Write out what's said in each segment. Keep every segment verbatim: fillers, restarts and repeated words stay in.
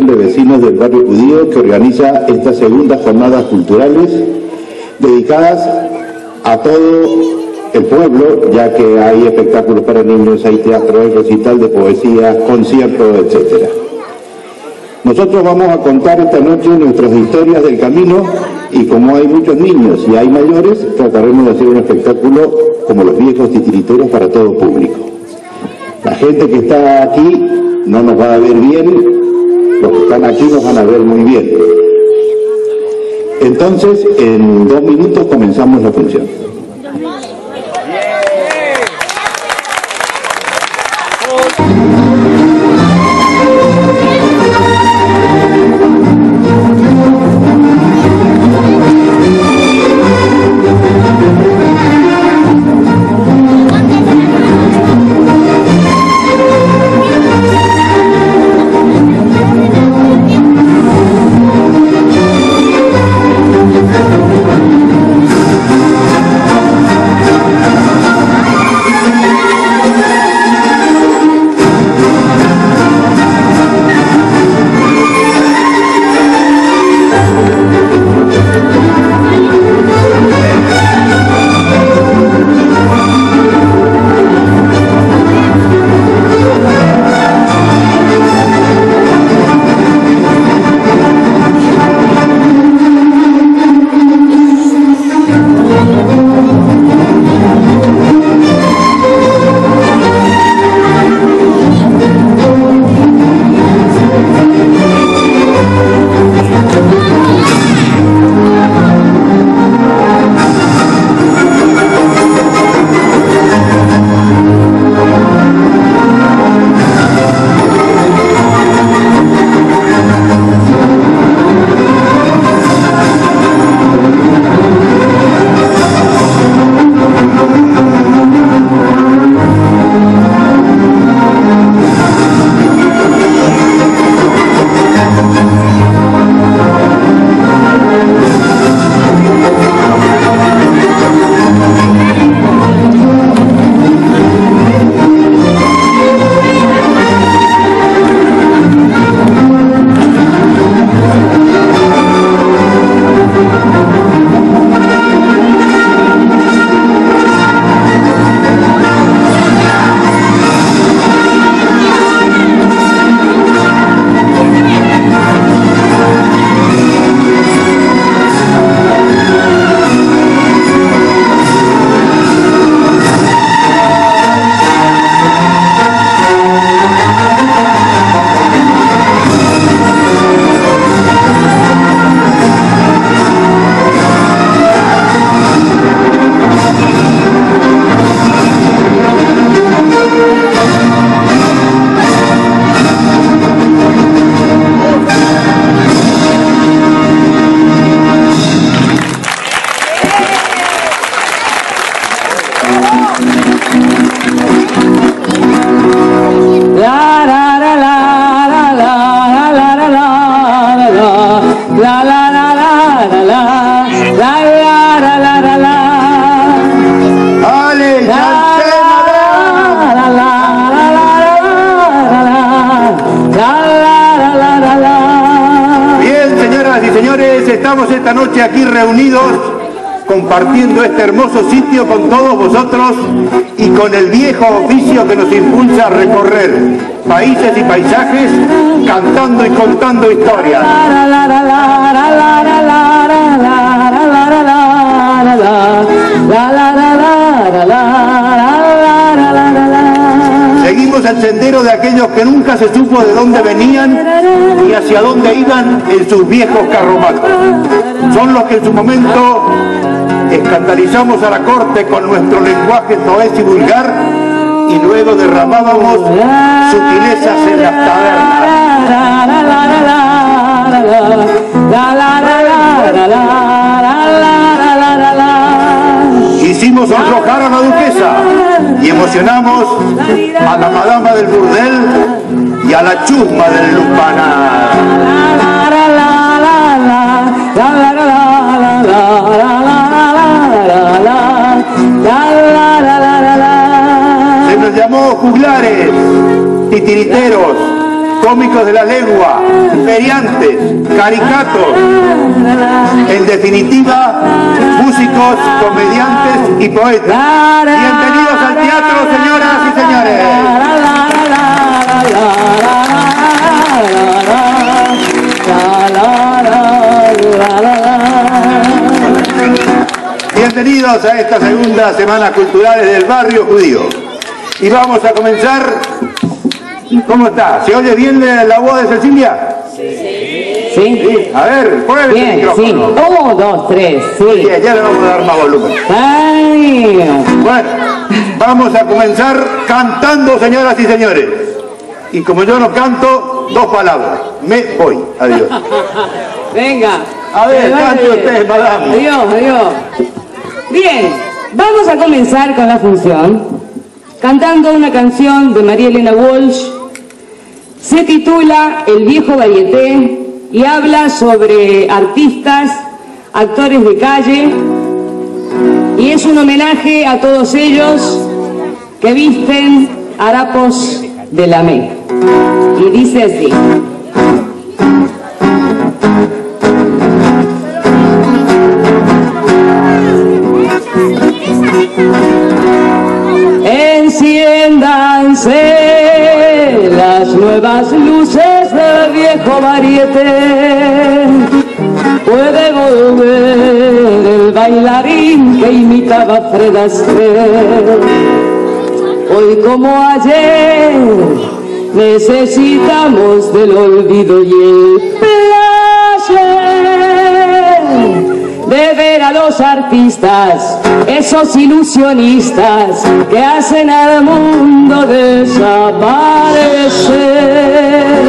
de Vecinos del Barrio Judío, que organiza estas segundas jornadas culturales dedicadas a todo el pueblo, ya que hay espectáculos para niños, hay teatro, hay recital de poesía, conciertos, etcétera. Nosotros vamos a contar esta noche nuestras historias del camino y como hay muchos niños y hay mayores, trataremos de hacer un espectáculo como los viejos titiriteros para todo público. La gente que está aquí no nos va a ver bien, los que están aquí nos van a ver muy bien. Entonces, en dos minutos comenzamos la función. Estamos esta noche aquí reunidos compartiendo este hermoso sitio con todos vosotros y con el viejo oficio que nos impulsa a recorrer países y paisajes cantando y contando historias. Seguimos el sendero de aquellos que nunca se supo de dónde venían ni hacia dónde iban en sus viejos carromatos. Son los que en su momento escandalizamos a la corte con nuestro lenguaje soez y vulgar y luego derramábamos sutilezas en las tabernas. Hicimos sonrojar a la duquesa y emocionamos a la madama del burdel y a la chusma del lupanar. Se nos llamó juglares, titiriteros, cómicos de la lengua, feriantes, caricatos, en definitiva, músicos, comediantes y poetas. Bienvenidos al teatro, señoras y señores. Bienvenidos a esta segunda Semana Culturales del Barrio Judío. Y vamos a comenzar. ¿Cómo está? ¿Se oye bien la voz de Cecilia? Sí. ¿Sí? Sí. A ver, ponle bien, el micrófono. Sí. Uno, dos, tres, sí. Bien, ya le vamos a dar más volumen. Ay. Bueno, vamos a comenzar cantando, señoras y señores. Y como yo no canto, dos palabras. Me voy. Adiós. Venga. A ver, cante usted, madame. Adiós, adiós. Bien, vamos a comenzar con la función cantando una canción de María Elena Walsh. Se titula El viejo varieté y habla sobre artistas, actores de calle, y es un homenaje a todos ellos que visten harapos de lamé. Y dice así. Enciéndanse las nuevas luces del viejo varieté. Puede volver el bailarín que imitaba a Fred Astaire. Hoy como ayer necesitamos del olvido y el placer de ver a los artistas, esos ilusionistas que hacen al mundo desaparecer.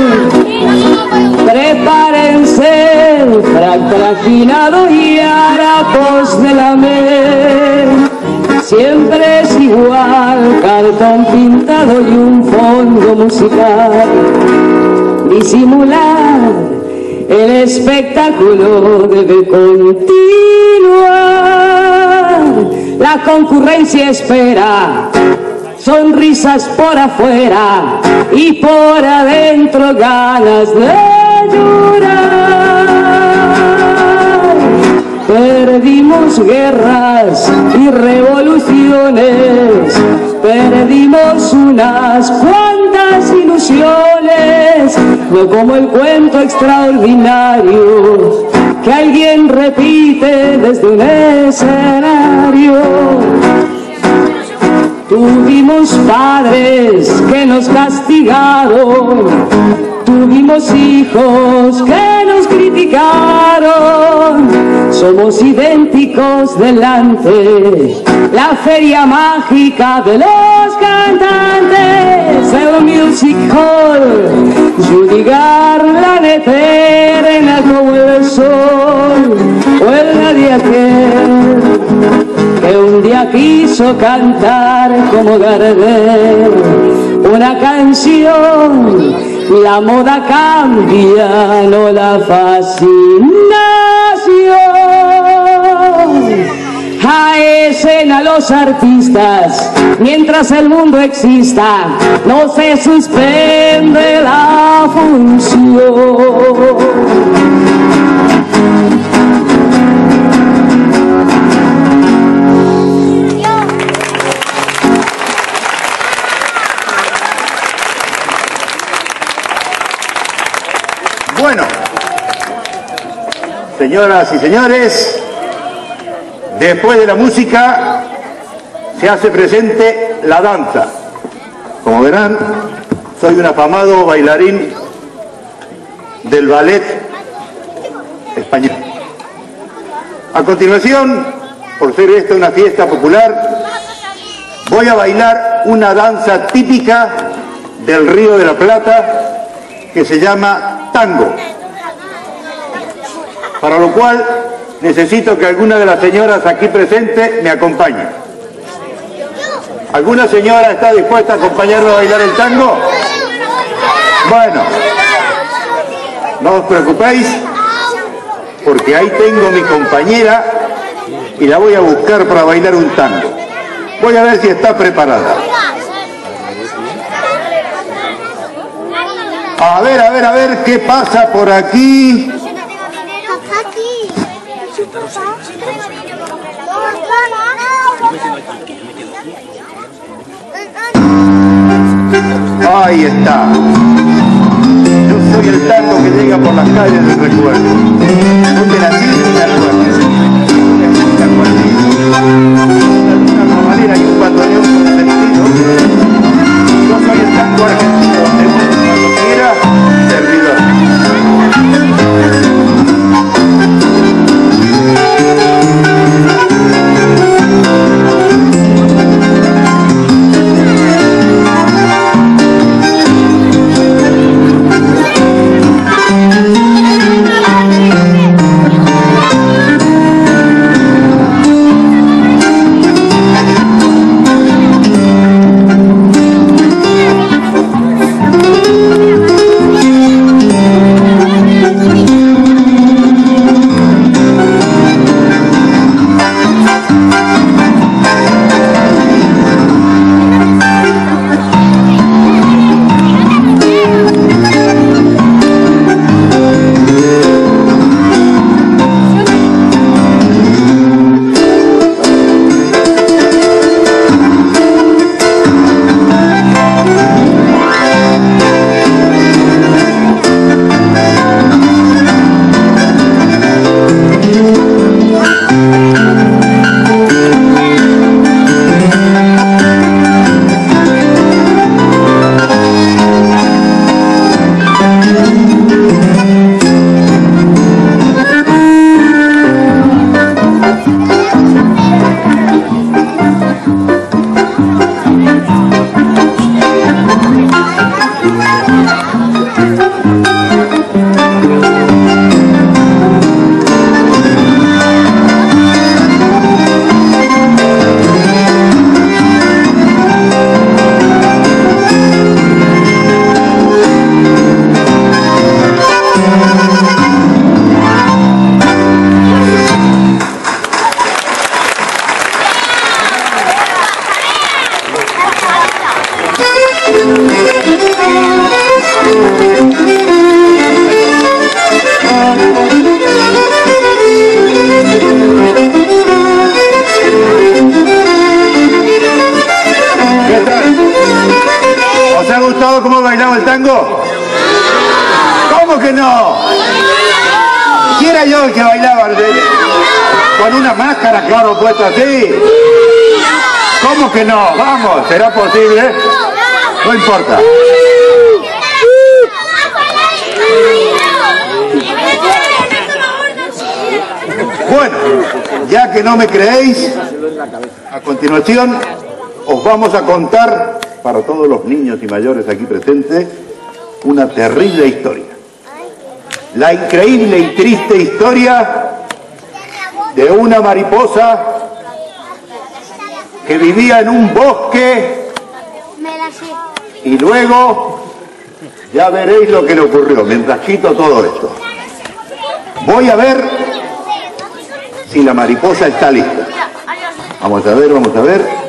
Prepárense, frac trajinado y harapos de lamé. Siempre es igual, cartón pintado y un fondo musical. Disimular el espectáculo debe continuar. La concurrencia espera sonrisas por afuera y por adentro ganas de llorar. Perdimos guerras y revoluciones, perdimos unas cuantas ilusiones, no como el cuento extraordinario que alguien repite desde un escenario. Tuvimos padres que nos castigaron, tuvimos hijos que nos criticaron. Somos idénticos delante la feria mágica de los cantantes, el Music Hall, Judy Garland eterna como el sol, o el nadie aquel que un día quiso cantar como Gardel una canción. La moda cambia, no la fascinación. A escena los artistas, mientras el mundo exista, no se suspende la función. Bueno, señoras y señores, después de la música se hace presente la danza. Como verán, soy un afamado bailarín del ballet español. A continuación, por ser esta una fiesta popular, voy a bailar una danza típica del Río de la Plata que se llama tango, para lo cual necesito que alguna de las señoras aquí presentes me acompañe. ¿Alguna señora está dispuesta a acompañarme a bailar el tango? Bueno, no os preocupéis, porque ahí tengo a mi compañera y la voy a buscar para bailar un tango. Voy a ver si está preparada. A ver, a ver, a ver, ¿qué pasa por aquí? Ahí está. Yo soy el tango que llega por las calles del recuerdo. ¿Dónde nací? Me acuerdo. Me acuerdo. Una manera y un bandoneón con sentido. Yo soy el tango argentino, donde cuando quiera, servidor. ¿Cómo bailaba el tango? ¿Cómo que no? ¿Quién era yo el que bailaba con una máscara, claro, puesta así? ¿Cómo que no? Vamos, ¿será posible? No importa. Bueno, ya que no me creéis, a continuación os vamos a contar, para todos los niños y mayores aquí presentes, una terrible historia. La increíble y triste historia de una mariposa que vivía en un bosque y luego ya veréis lo que le ocurrió mientras quito todo esto. Voy a ver si la mariposa está lista. Vamos a ver, vamos a ver.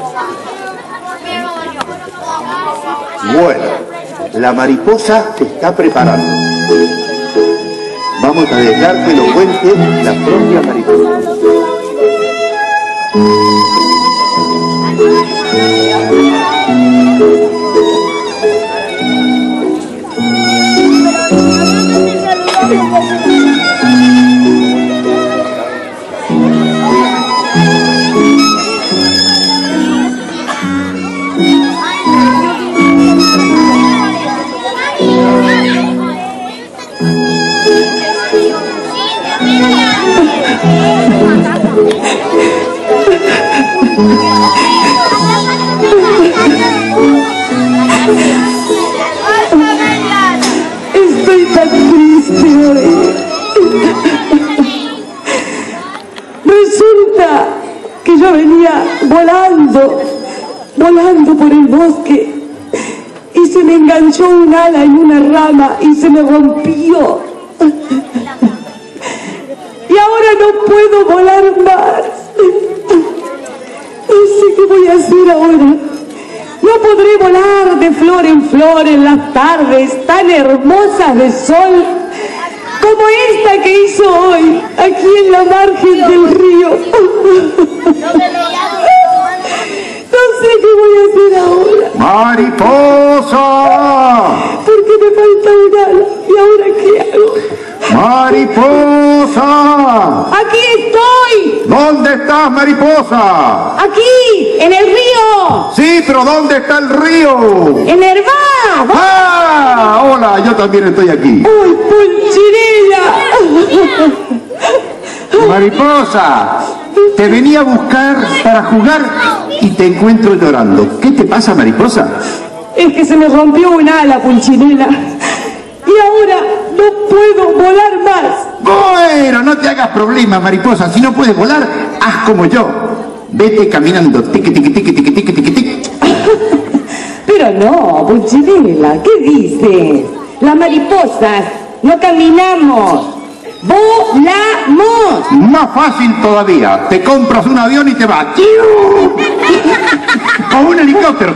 Bueno, la mariposa se está preparando. Vamos a dejar que lo cuente la propia mariposa. Estoy tan triste hoy. Resulta que yo venía volando, volando por el bosque y se me enganchó un ala en una rama y se me rompió. Y ahora no puedo volar más. No sé qué voy a hacer ahora. No puedo podré volar de flor en flor en las tardes tan hermosas de sol, como esta que hizo hoy, aquí en la margen del río. No sé qué voy a hacer ahora. ¡Mariposa! Porque me falta un ala. ¿Y ahora qué hago? ¡Mariposa! ¡Aquí estoy! ¿Dónde estás, mariposa? ¡Aquí! ¡En el río! Sí, pero ¿dónde está el río? ¡En el mar! ¡Ah! Hola, yo también estoy aquí. ¡Uy, Pulchinela! Mariposa, te venía a buscar para jugar y te encuentro llorando. ¿Qué te pasa, mariposa? Es que se me rompió un ala, Pulchinela. Y ahora no puedo volar más. Bueno, no te hagas problemas, mariposa. Si no puedes volar, haz como yo. Vete caminando, tiqui, tiqui, tiqui, tiqui, tiqui, tiqui, tiqui. Pero no, Pulchinela, ¿qué dices? Las mariposas no caminamos, volamos. Más fácil todavía. Te compras un avión y te vas. O un helicóptero.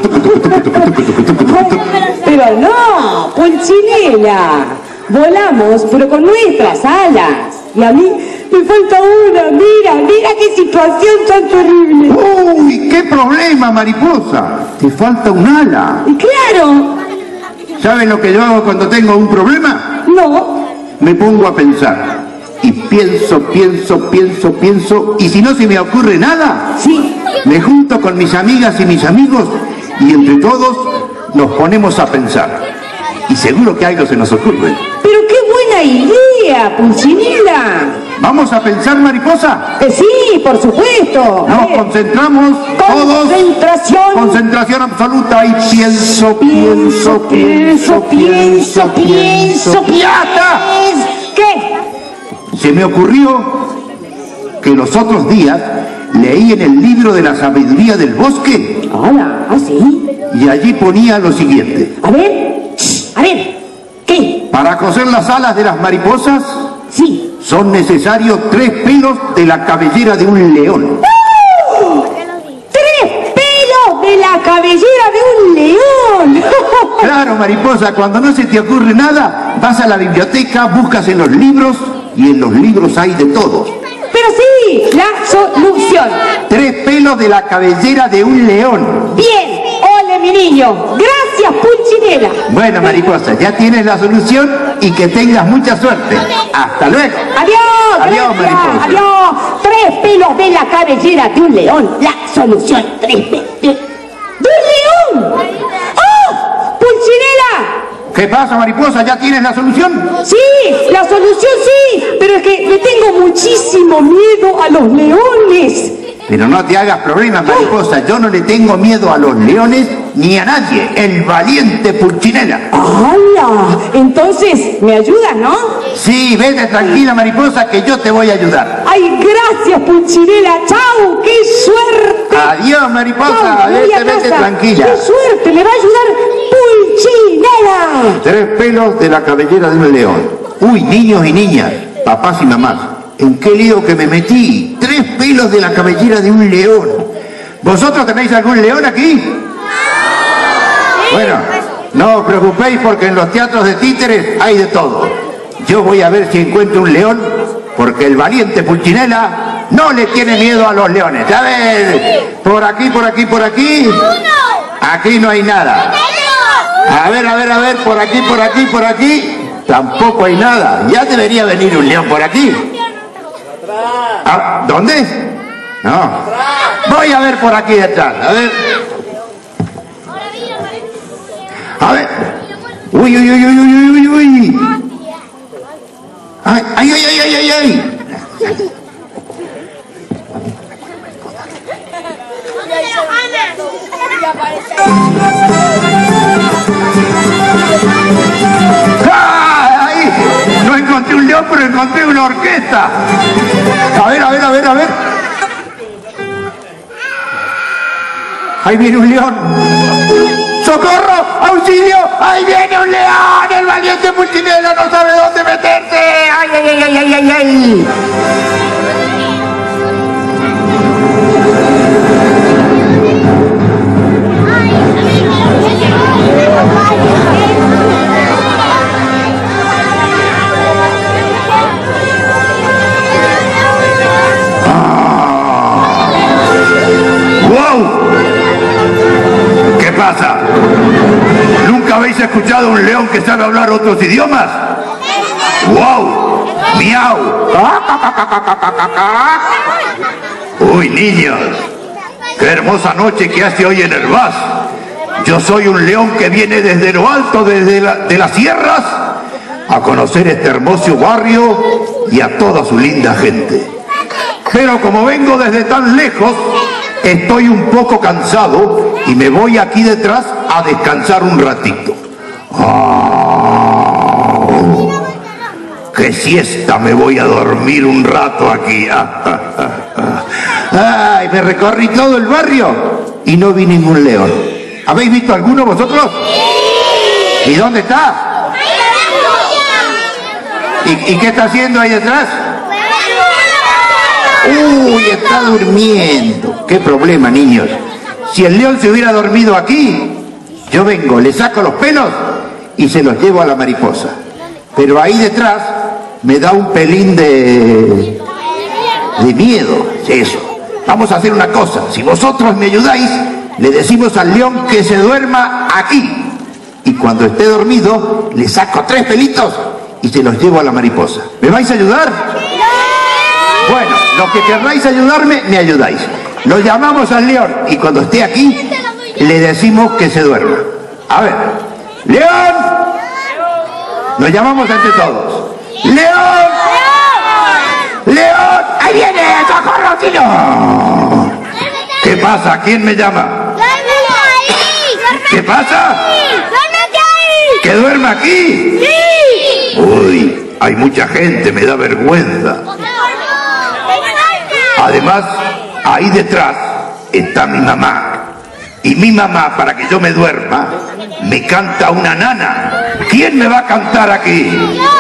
Pero no, Pulchinela, volamos, pero con nuestras alas. Y a mí me falta una. Mira, mira qué situación tan terrible. Uy, qué problema, mariposa. Te falta un ala. Y claro, ¿Sabes lo que yo hago cuando tengo un problema? no. Me pongo a pensar. Y pienso, pienso, pienso, pienso. Y si no se me ocurre nada, Sí. me junto con mis amigas y mis amigos y entre todos nos ponemos a pensar. Y seguro que algo se nos ocurre. Pero qué buena idea, Pulchinela. ¿Vamos a pensar, mariposa? Que sí, por supuesto. A Nos ver, concentramos todos. Concentración. Concentración absoluta y pienso, pienso, pienso, pienso, pienso. ¡Ya está! ¿Qué? Se me ocurrió que los otros días leí en el libro de la sabiduría del bosque Hola, ¿ah, sí? y allí ponía lo siguiente. A ver, a ver, ¿qué? Para coser las alas de las mariposas Sí. son necesarios tres pelos de la cabellera de un león. ¡Tres pelos de la cabellera de un león! Claro, mariposa, cuando no se te ocurre nada, vas a la biblioteca, buscas en los libros y en los libros hay de todo. Pero sí, la solución. Tres pelos de la cabellera de un león. Bien, ole mi niño. Gracias, Pulchinela. Bueno, mariposa, ya tienes la solución y que tengas mucha suerte. Hasta luego. Adiós, Adiós, gracias, mariposa. adiós. Tres pelos de la cabellera de un león. La solución, tres pelos de, de un león. ¡Oh! ¡Pulchinela! ¿Qué pasa, mariposa? ¿Ya tienes la solución? Sí, la solución sí. Pero es que le tengo muchísimo miedo a los leones. Pero no te hagas problemas, mariposa. Yo no le tengo miedo a los leones ni a nadie. El valiente Pulchinela. ¡Hala! Entonces, ¿me ayudas, no? Sí, vete tranquila, mariposa, que yo te voy a ayudar. Ay, gracias, Pulchinela. ¡Chao! ¡Qué suerte! Adiós, mariposa. Chau, me voy a Vete, vete casa. tranquila. ¡Qué suerte! ¡Me va a ayudar Pulchinela! Tres pelos de la cabellera de un león. Uy, niños y niñas, papás y mamás, ¿en qué lío que me metí? Tres pelos de la cabellera de un león. ¿Vosotros tenéis algún león aquí? Bueno, no os preocupéis porque en los teatros de títeres hay de todo. Yo voy a ver si encuentro un león, porque el valiente Pulchinela no le tiene miedo a los leones. A ver, por aquí, por aquí, por aquí. Aquí no hay nada. A ver, a ver, a ver, por aquí, por aquí, por aquí. Tampoco hay nada. Ya debería venir un león por aquí. Ah, ¿dónde? No. Voy a ver por aquí detrás. A ver. A ver. Uy, uy, uy, uy, uy, uy, uy. Ay, ay, ay, ay, ay, ay. ¡Ah! Ahí. No encontré un león, pero encontré una orquesta. A ver, a ver, a ver, a ver. Ahí viene un león. ¡Socorro! ¡Auxilio! ¡Ahí viene un león! ¡El valiente Pulchinela no sabe dónde meterse! ¡Ay, ay, ay, ay, ay, ay! ay! encontrado un león que sabe hablar otros idiomas? ¡Wow! ¡Miau! ¡Uy, niños! ¡Qué hermosa noche que hace hoy en el Vaz! Yo soy un león que viene desde lo alto, desde la, de las sierras, a conocer este hermoso barrio y a toda su linda gente. Pero como vengo desde tan lejos, estoy un poco cansado y me voy aquí detrás a descansar un ratito. Oh, ¡qué siesta! Me voy a dormir un rato aquí. ¡Ay! Me recorrí todo el barrio y no vi ningún león. ¿Habéis visto alguno vosotros? ¿Y dónde está? ¿Y, ¿Y qué está haciendo ahí detrás? ¡Uy! Está durmiendo. ¡Qué problema, niños! Si el león se hubiera dormido aquí, yo vengo, le saco los pelos y se los llevo a la mariposa. Pero ahí detrás me da un pelín de... de miedo. Eso. Vamos a hacer una cosa. Si vosotros me ayudáis, le decimos al león que se duerma aquí. Y cuando esté dormido, le saco tres pelitos y se los llevo a la mariposa. ¿Me vais a ayudar? Bueno, los que querráis ayudarme, me ayudáis. Lo llamamos al león y cuando esté aquí, le decimos que se duerma. A ver. ¡León! Nos llamamos entre todos. ¡León! ¡León! ¡Ahí viene! ¡Socorro, tío! ¿Qué pasa? ¿Quién me llama? ¿Qué pasa? ¿Que duerma aquí? ¡Sí! Uy, hay mucha gente, me da vergüenza. Además, ahí detrás está mi mamá. Y mi mamá, para que yo me duerma, me canta una nana. ¿Quién me va a cantar aquí?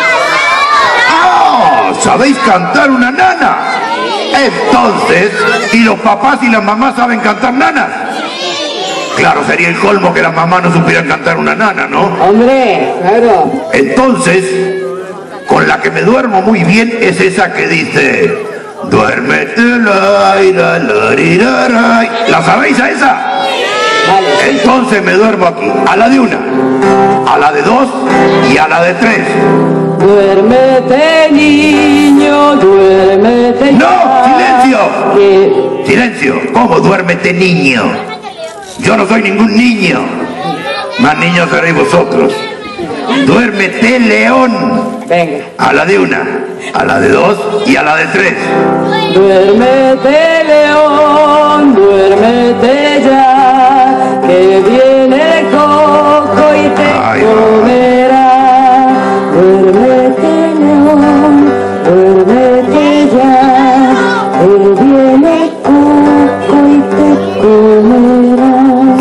¡Ah! ¿Sabéis cantar una nana? Entonces, ¿y los papás y las mamás saben cantar nanas? Claro, sería el colmo que las mamás no supieran cantar una nana, ¿no? Hombre, claro. Entonces, con la que me duermo muy bien es esa que dice: duérmete, la, la, la, la, la. ¿La sabéis a esa? Vale. Entonces me duermo aquí, a la de una, a la de dos y a la de tres. Duérmete, niño, duérmete. ¡No! ¡Silencio! Que... ¡Silencio! ¿Cómo duérmete, niño? Yo no soy ningún niño. Más niños seréis vosotros. Duérmete, león. Venga. A la de una, a la de dos y a la de tres. Duérmete, león, duérmete ya, que viene el coco y te Ay, comerá. Duérmete, león, duérmete ya, que viene el coco y te comerá.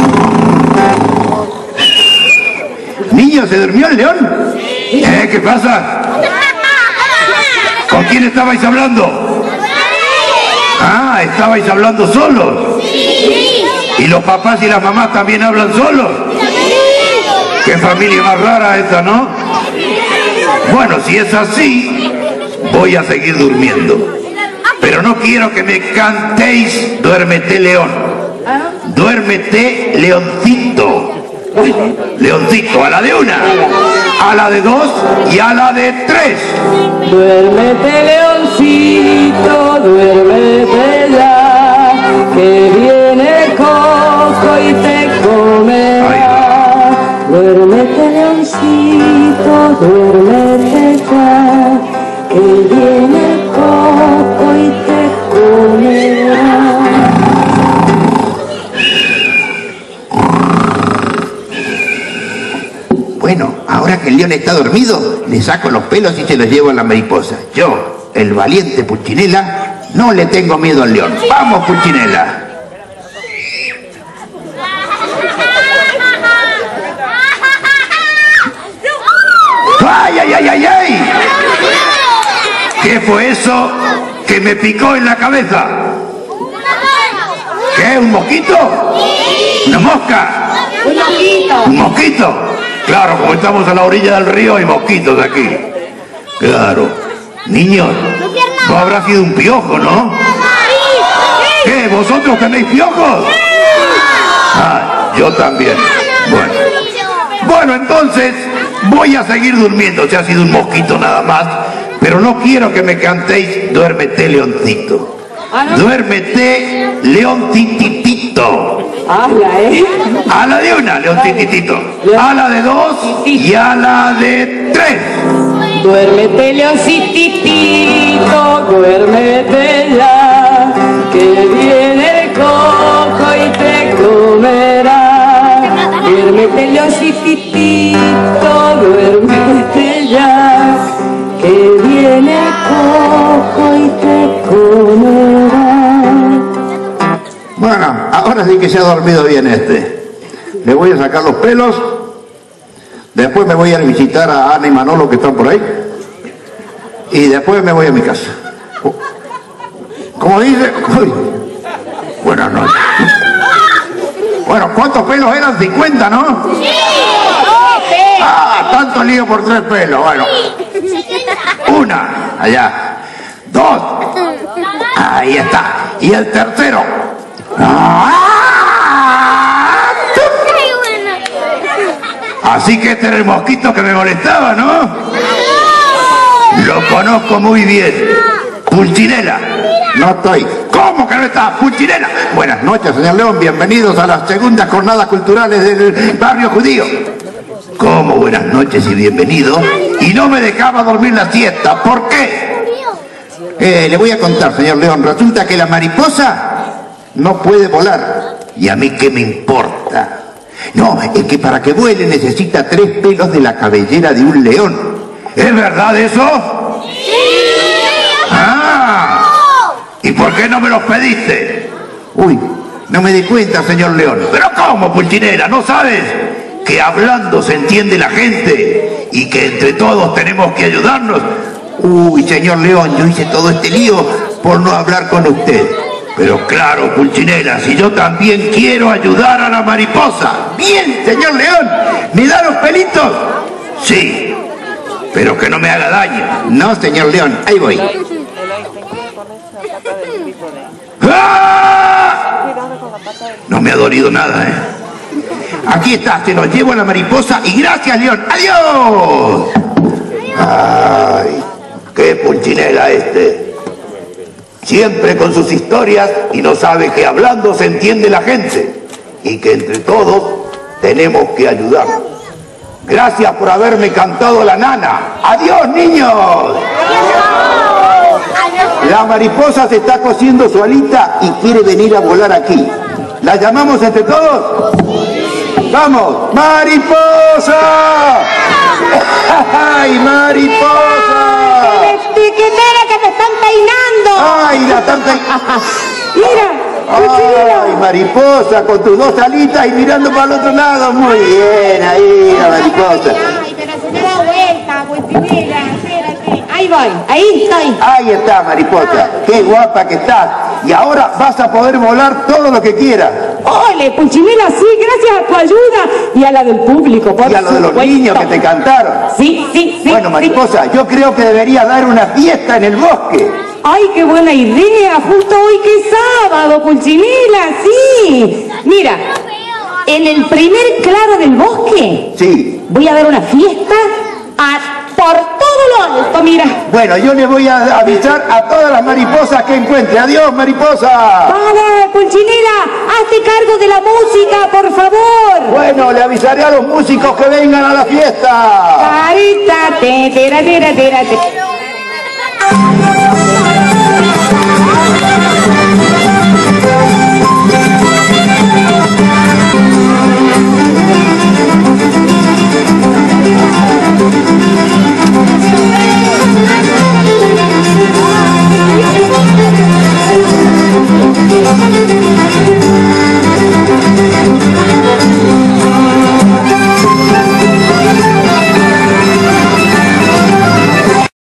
Niño, ¿se durmió el león? ¿Eh? ¿Qué pasa? ¿Con quién estabais hablando? Ah, estabais hablando solos. ¿Y los papás y las mamás también hablan solos? Qué familia más rara esa, ¿no? Bueno, si es así, voy a seguir durmiendo. Pero no quiero que me cantéis duérmete, león. Duérmete, leoncito. Leoncito, a la de una, a la de dos y a la de tres. Duérmete, leoncito, duérmete ya, que viene el coco y te comerá. Duérmete, leoncito, duérmete ya, que viene el coco y te comerá. Bueno, ahora que el león está dormido, le saco los pelos y se los llevo a la mariposa. Yo, el valiente Pulchinela, no le tengo miedo al león. ¡Vamos, Pulchinela! ¡Ay, ay, ay, ay, ay! ¿Qué fue eso que me picó en la cabeza? ¿Qué? ¿Un mosquito? ¿Una mosca? Un mosquito. ¿Un mosquito? Claro, como estamos a la orilla del río hay mosquitos aquí. Claro. Niños, no habrá sido un piojo, ¿no? ¿Qué? ¿Vosotros tenéis piojos? Ah, yo también. Bueno. Bueno, entonces, Voy a seguir durmiendo, se ha sido un mosquito nada más, pero no quiero que me cantéis Duérmete, Leoncito. Ah, ¿no? Duérmete, Leoncititito. Ala, ¿eh? A la de una, Leoncititito. A la de dos y a la de tres. Duérmete, Leoncititito, duérmete ya, que viene el cojo y te comerá. Duérmete, Leoncititito, duérmete ya, que viene el cojo y te comerá. Bueno, ahora sí que se ha dormido bien este. Le voy a sacar los pelos. Después me voy a visitar a Ana y Manolo que están por ahí. Y después me voy a mi casa. Como dice... Uy. Buenas noches. Bueno, ¿cuántos pelos eran? cincuenta, ¿no? ¡Sí! Ah, tanto lío por tres pelos. Bueno. Una, allá. Dos. Ahí está. Y el tercero. ¡Ah! Así que este era el mosquito que me molestaba, ¿no? Lo conozco muy bien. Pulchinela. No estoy. ¿Cómo que no está? Pulchinela. Buenas noches, señor León. Bienvenidos a las segundas jornadas culturales del barrio judío. ¿Cómo? Buenas noches y bienvenido. Y no me dejaba dormir la siesta. ¿Por qué? Eh, le voy a contar, señor León. Resulta que la mariposa no puede volar. ¿Y a mí qué me importa? No, es que para que vuele necesita tres pelos de la cabellera de un león. ¿Es verdad eso? ¡Sí! ¡Ah! ¿Y por qué no me los pediste? Uy, no me di cuenta, señor León. ¿Pero cómo, Pulchinela? ¿No sabes que hablando se entiende la gente y que entre todos tenemos que ayudarnos? Uy, señor León, yo hice todo este lío por no hablar con usted. Pero claro, Pulchinela, si yo también quiero ayudar a la mariposa. Bien, señor León, ¿me da los pelitos? Sí, pero que no me haga daño. No, señor León, ahí voy. ¡Ah! No me ha dolido nada, ¿eh? Aquí está, se los llevo a la mariposa y gracias, León. ¡Adiós! ¡Ay! ¡Qué Pulchinela este! Siempre con sus historias y no sabe que hablando se entiende la gente y que entre todos tenemos que ayudar. Gracias por haberme cantado la nana. ¡Adiós, niños! La mariposa se está cosiendo su alita y quiere venir a volar aquí. ¿La llamamos entre todos? ¡Vamos! ¡Mariposa! ¡Ay, mariposa! ¡Que espera que te están peinando! ¡Ay, la están peinando! ¡Mira! ¡Ay, mariposa! Con tus dos alitas y mirando para el otro lado. Muy bien, ahí la mariposa. ¡Ay, pero se me da vuelta, Pulchinela! Espérate. Ahí voy, ahí estoy. Ahí está, mariposa. ¡Qué guapa que estás! Y ahora vas a poder volar todo lo que quieras. Ole, Pulchinela, sí, gracias a tu ayuda y a la del público, por Y a lo de los supuesto. niños que te cantaron. Sí, sí, sí. Bueno, mariposa, yo creo que deberías dar una fiesta en el bosque. ¡Ay, qué buena idea! Justo hoy que es sábado, Pulchinela, sí. Mira, en el primer claro del bosque Sí. voy a dar una fiesta a por todo lo alto, mira. Bueno, yo le voy a avisar a todas las mariposas que encuentre. ¡Adiós, mariposa! Para, Pulchinela, hazte cargo de la música, por favor. Bueno, le avisaré a los músicos que vengan a la fiesta. Carita, te, tera, tera, tera, te.